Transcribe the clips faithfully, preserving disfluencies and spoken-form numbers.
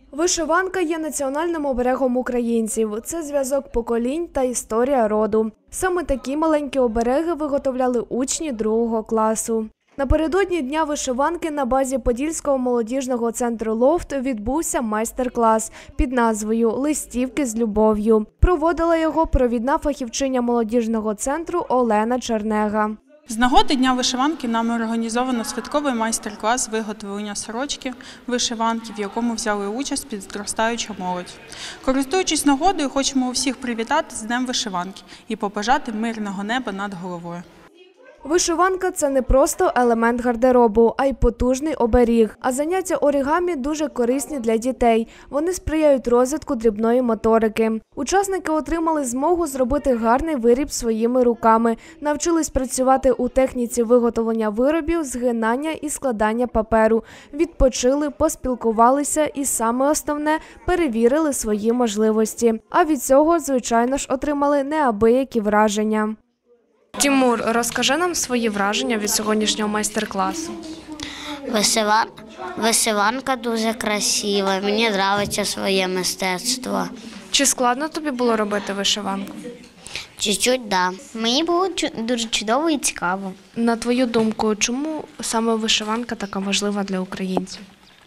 Вишиванка є національним оберегом українців. Це зв'язок поколінь та історія роду. Саме такі маленькі обереги виготовляли учні другого класу. Напередодні Дня вишиванки на базі Подільського молодіжного центру «Лофт» відбувся майстер-клас під назвою «Листівки з любов'ю». Проводила його провідна фахівчиня молодіжного центру Олена Чернега. З нагоди Дня вишиванки нами організовано святковий майстер-клас виготовлення сорочки вишиванки, в якому взяли участь підростаюча молодь. Користуючись нагодою, хочемо усіх привітати з Днем вишиванки і побажати мирного неба над головою. Вишиванка – це не просто елемент гардеробу, а й потужний оберіг. А заняття оригамі дуже корисні для дітей. Вони сприяють розвитку дрібної моторики. Учасники отримали змогу зробити гарний виріб своїми руками, навчились працювати у техніці виготовлення виробів, згинання і складання паперу, відпочили, поспілкувалися і, саме основне, перевірили свої можливості. А від цього, звичайно ж, отримали неабиякі враження. Тимур, розкажи нам свої враження від сьогоднішнього майстер-класу. Вишиван... Вишиванка дуже красива, мені подобається своє мистецтво. Чи складно тобі було робити вишиванку? Чуть-чуть, так. Да. Мені було дуже чудово і цікаво. На твою думку, чому саме вишиванка така важлива для українців?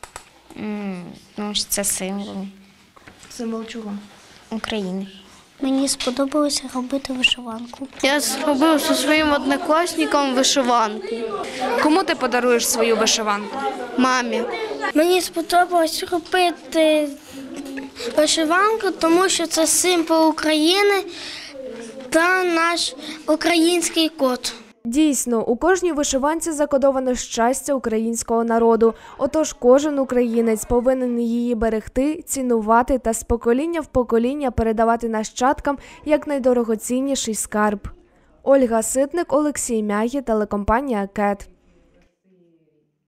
Mm, тому що це символ. Символ чого? України. Мені сподобалося робити вишиванку. Я зробив зі своїм однокласником вишиванку. Кому ти подаруєш свою вишиванку? Мамі. Мені сподобалось робити вишиванку, тому що це символ України та наш український код. Дійсно, у кожній вишиванці закодовано щастя українського народу. Отож, кожен українець повинен її берегти, цінувати та з покоління в покоління передавати нащадкам як найдорогоцінніший скарб. Ольга Ситник, Олексій Мягі, телекомпанія «Кет».